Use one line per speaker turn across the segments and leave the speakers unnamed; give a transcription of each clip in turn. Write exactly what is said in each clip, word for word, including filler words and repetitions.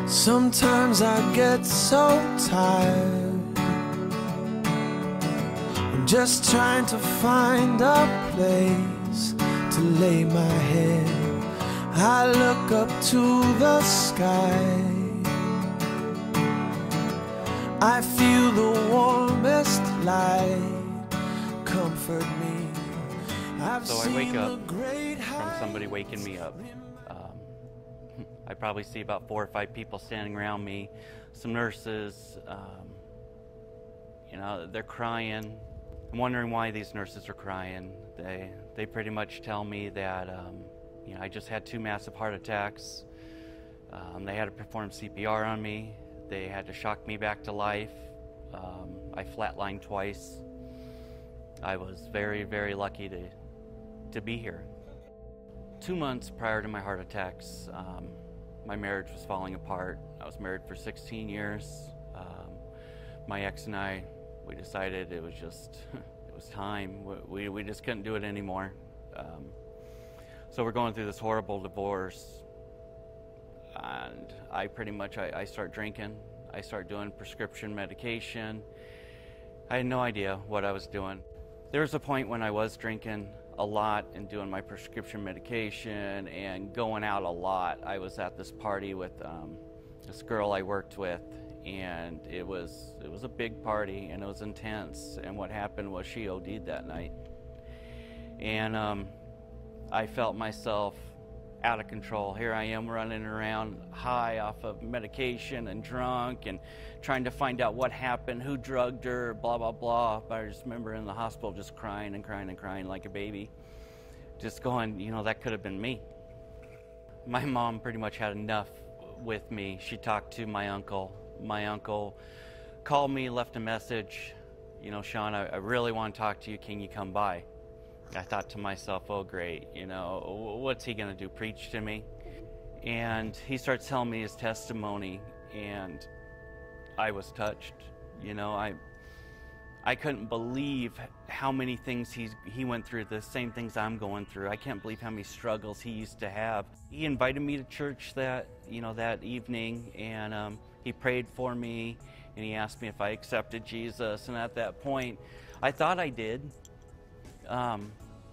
Sometimes I get so tired, I'm just trying to find a place to lay my head. I look up to the sky, I feel the warmest light comfort me. I've
so I wake up
great
from somebody waking me up. Um, I probably see about four or five people standing around me, some nurses, um, you know, they're crying. I'm wondering why these nurses are crying. They, they pretty much tell me that, um, you know, I just had two massive heart attacks. Um, they had to perform C P R on me. They had to shock me back to life. Um, I flatlined twice. I was very, very lucky to, to be here. Two months prior to my heart attacks, um, my marriage was falling apart. I was married for sixteen years. Um, my ex and I, we decided it was just, it was time. We, we just couldn't do it anymore. Um, so we're going through this horrible divorce. And I pretty much, I, I start drinking. I start doing prescription medication. I had no idea what I was doing. There was a point when I was drinking a lot and doing my prescription medication and going out a lot. I was at this party with um, this girl I worked with, and it was it was a big party and it was intense. And what happened was she O D'd that night, and um, I felt myself out of control. Here I am running around high off of medication and drunk and trying to find out what happened, who drugged her, blah, blah, blah. But I just remember in the hospital just crying and crying and crying like a baby. Just going, you know, that could have been me. My mom pretty much had enough with me. She talked to my uncle. My uncle called me, left a message. You know, Sean, I, I really want to talk to you. Can you come by? I thought to myself, oh great, you know, what's he gonna do, preach to me? And he starts telling me his testimony, and I was touched. You know, I I couldn't believe how many things he's, he went through, the same things I'm going through. I can't believe how many struggles he used to have. He invited me to church that, you know, that evening, and um, he prayed for me, and he asked me if I accepted Jesus, and at that point, I thought I did. Um,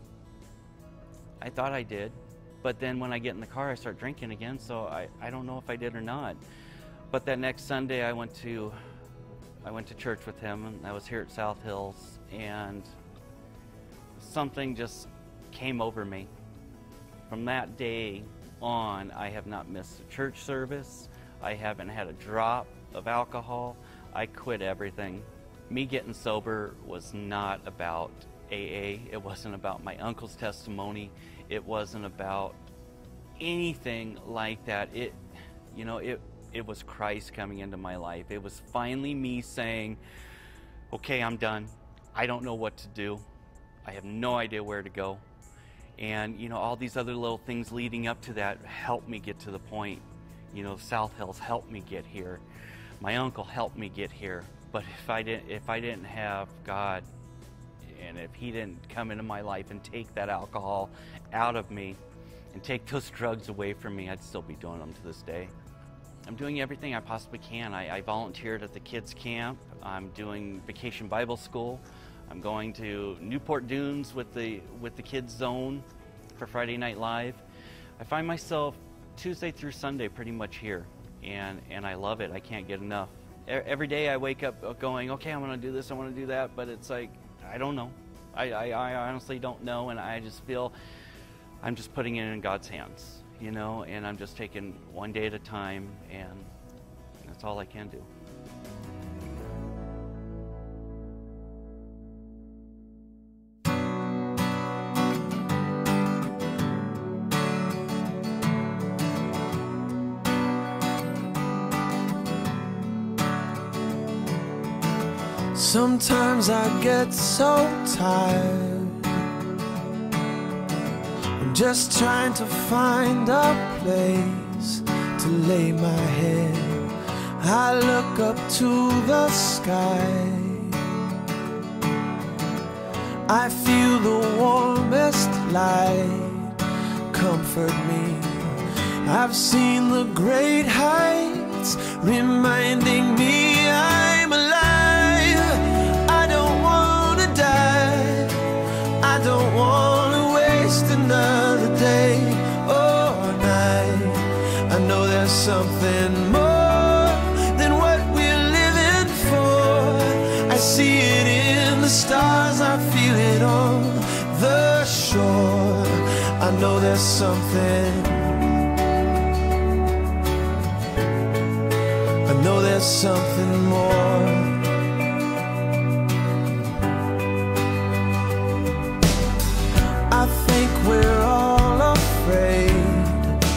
I thought I did, but then when I get in the car, I start drinking again, so I, I don't know if I did or not. But that next Sunday, I went to I went to church with him, and I was here at South Hills, and something just came over me. From that day on, I have not missed a church service. I haven't had a drop of alcohol. I quit everything. Me getting sober was not about A A. It wasn't about my uncle's testimony. It wasn't about anything like that. It, you know, it it was Christ coming into my life. It was finally me saying, okay, I'm done. I don't know what to do. I have no idea where to go. And, you know, all these other little things leading up to that helped me get to the point. You know, South Hills helped me get here. My uncle helped me get here. But if I didn't, if I didn't have God, and if he didn't come into my life and take that alcohol out of me and take those drugs away from me, I'd still be doing them to this day. I'm doing everything I possibly can. I, I volunteered at the kids camp. I'm doing Vacation Bible School. I'm going to Newport Dunes with the with the Kids Zone for Friday Night Live. I find myself Tuesday through Sunday pretty much here, and, and I love it. I can't get enough. Every day I wake up going, okay, I want to do this, I want to do that, but it's like, I don't know. I, I, I honestly don't know, and I just feel I'm just putting it in God's hands, you know, and I'm just taking one day at a time, and that's all I can do.
Sometimes I get so tired, I'm just trying to find a place to lay my head. I look up to the sky, I feel the warmest light comfort me. I've seen the great heights reminding me I'm alive. I don't wanna die, I don't wanna waste another day or night. I know there's something more than what we're living for. I see it in the stars, I feel it on the shore. I know there's something, I know there's something more. I think we're all afraid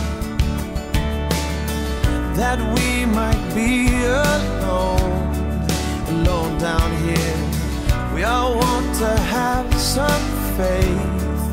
that we might be alone, alone down here. We all want to have some faith.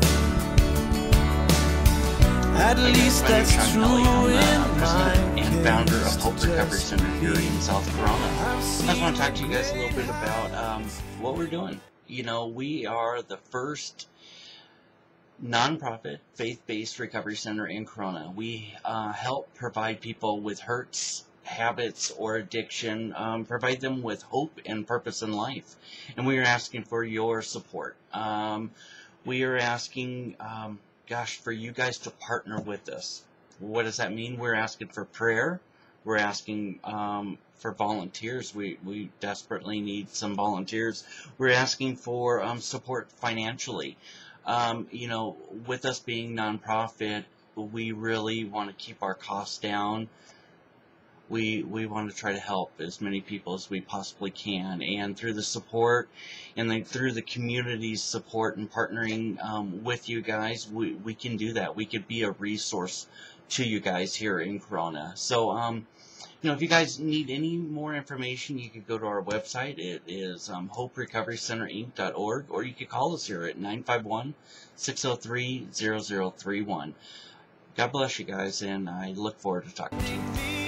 At least that's true in my
case. And founder of Hope Recovery Center here in South Corona. I just want to talk to you guys a little bit about um, what we're doing. You know, we are the first nonprofit, faith-based recovery center in Corona. We uh, help provide people with hurts, habits, or addiction, um, provide them with hope and purpose in life. And we are asking for your support. Um, we are asking... Um, Gosh, for you guys to partner with us. What does that mean? We're asking for prayer. We're asking um, for volunteers. We, we desperately need some volunteers. We're asking for um, support financially. Um, you know, with us being nonprofit, we really want to keep our costs down. We, we want to try to help as many people as we possibly can, and through the support and then through the community's support and partnering um, with you guys, we, we can do that. We could be a resource to you guys here in Corona. So, um, you know, if you guys need any more information, you can go to our website. It is um, hope recovery center inc dot org, or you can call us here at nine five one, six oh three, zero zero three one. God bless you guys, and I look forward to talking to you.